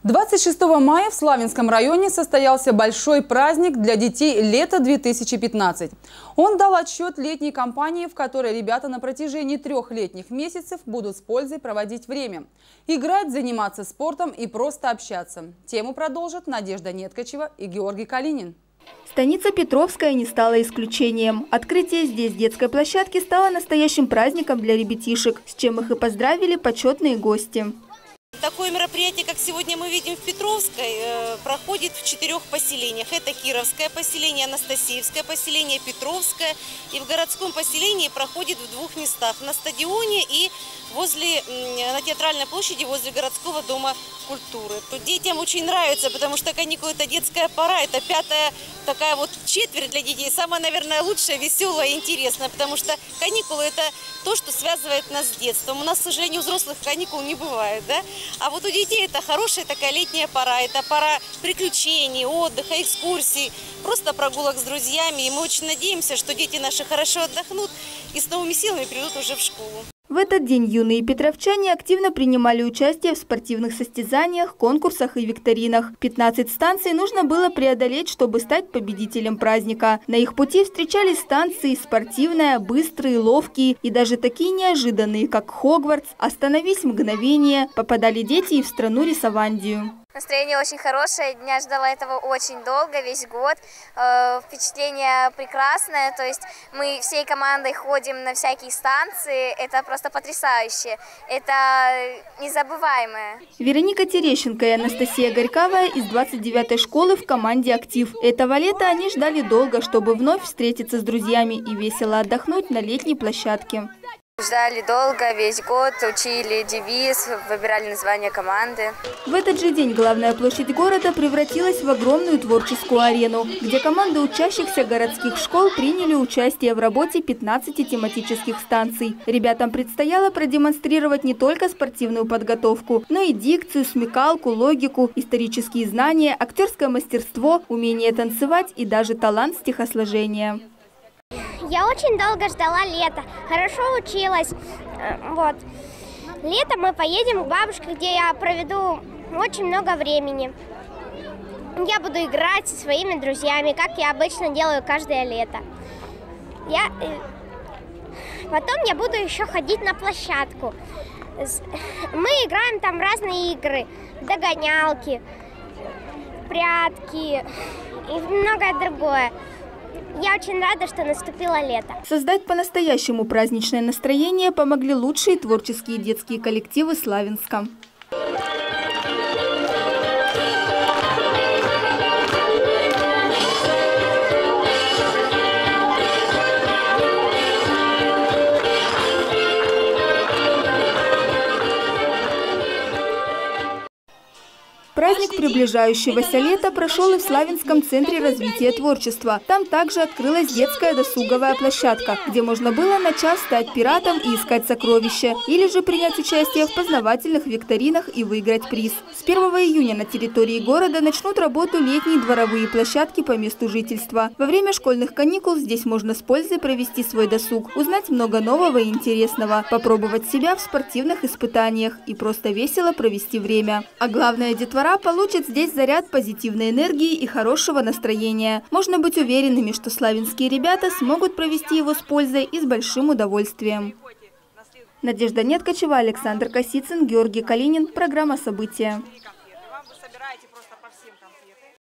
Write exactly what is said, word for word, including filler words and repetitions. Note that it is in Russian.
двадцать шестого мая в Славянском районе состоялся большой праздник для детей «Лето две тысячи пятнадцать». Он дал отчет летней кампании, в которой ребята на протяжении трех летних месяцев будут с пользой проводить время. Играть, заниматься спортом и просто общаться. Тему продолжат Надежда Неткачева и Георгий Калинин. Станица Петровская не стала исключением. Открытие здесь детской площадки стало настоящим праздником для ребятишек, с чем их и поздравили почетные гости. Такое мероприятие, как сегодня мы видим в Петровской, проходит в четырех поселениях. Это Кировское поселение, Анастасиевское поселение, Петровское. И в городском поселении проходит в двух местах. На стадионе и возле, на Театральной площади возле городского дома культуры. Тут детям очень нравится, потому что каникулы – это детская пора. Это пятая такая вот четверть для детей. Самая, наверное, лучшая, веселая и интересная. Потому что каникулы – это то, что связывает нас с детством. У нас, к сожалению, взрослых каникул не бывает, да? А вот у детей это хорошая такая летняя пора. Это пора приключений, отдыха, экскурсий, просто прогулок с друзьями. И мы очень надеемся, что дети наши хорошо отдохнут и с новыми силами придут уже в школу. В этот день юные петровчане активно принимали участие в спортивных состязаниях, конкурсах и викторинах. пятнадцать станций нужно было преодолеть, чтобы стать победителем праздника. На их пути встречались станции спортивная, быстрые, ловкие и даже такие неожиданные, как Хогвартс, «Остановись мгновение», попадали дети и в страну Рисовандию. Настроение очень хорошее, я ждала этого очень долго, весь год. Э, впечатление прекрасное, то есть мы всей командой ходим на всякие станции, это просто потрясающе, это незабываемое. Вероника Терещенко и Анастасия Горьковая из двадцать девятой школы в команде «Актив». Этого лета они ждали долго, чтобы вновь встретиться с друзьями и весело отдохнуть на летней площадке. Ждали долго, весь год, учили девиз, выбирали название команды. В этот же день главная площадь города превратилась в огромную творческую арену, где команды учащихся городских школ приняли участие в работе пятнадцати тематических станций. Ребятам предстояло продемонстрировать не только спортивную подготовку, но и дикцию, смекалку, логику, исторические знания, актерское мастерство, умение танцевать и даже талант стихосложения. Я очень долго ждала лета, хорошо училась. Вот. Летом мы поедем к бабушке, где я проведу очень много времени. Я буду играть со своими друзьями, как я обычно делаю каждое лето. Я... Потом я буду еще ходить на площадку. Мы играем там разные игры, догонялки, прятки и многое другое. Я очень рада, что наступило лето. Создать по-настоящему праздничное настроение помогли лучшие творческие детские коллективы Славянска. Праздник приближающегося лета прошел и в Славянском центре развития творчества. Там также открылась детская досуговая площадка, где можно было на час стать пиратом и искать сокровища, или же принять участие в познавательных викторинах и выиграть приз. С первого июня на территории города начнут работу летние дворовые площадки по месту жительства. Во время школьных каникул здесь можно с пользой провести свой досуг, узнать много нового и интересного, попробовать себя в спортивных испытаниях и просто весело провести время. А главное, детвора получит здесь заряд позитивной энергии и хорошего настроения. Можно быть уверенными, что славянские ребята смогут провести его с пользой и с большим удовольствием. Надежда Неткачева, Александр Косицын, Георгий Калинин. Программа «События».